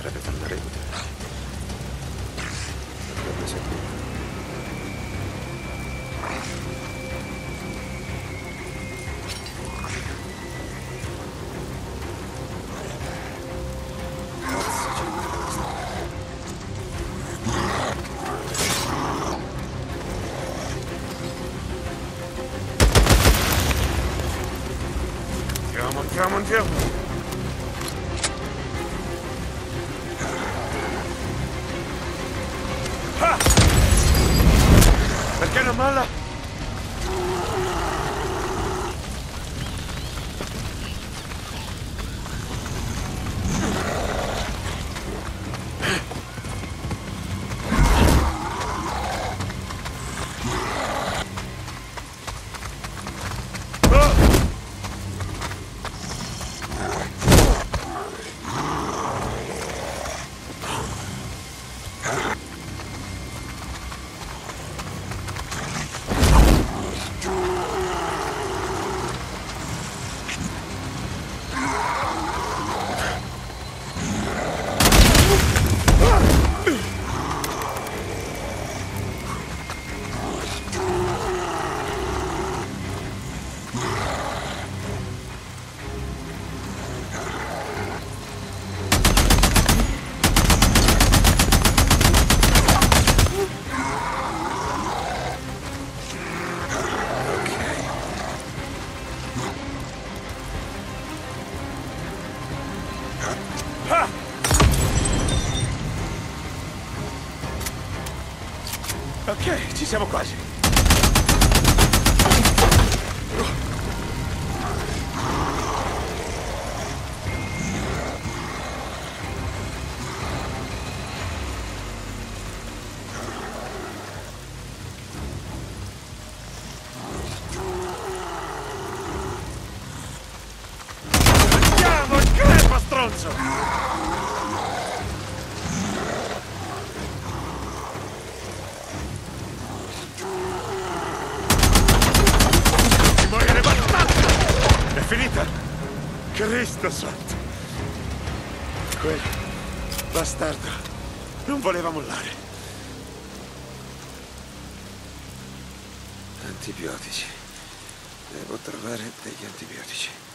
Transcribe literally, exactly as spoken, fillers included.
deve tornare utile. Dovrebbe servire. Andiamo, andiamo, andiamo! Ah! Perché non molla? Ok, ci siamo quasi. Andiamo, crepa, stronzo! Finita? Cristo santo! Quel bastardo non voleva mollare. Antibiotici. Devo trovare degli antibiotici.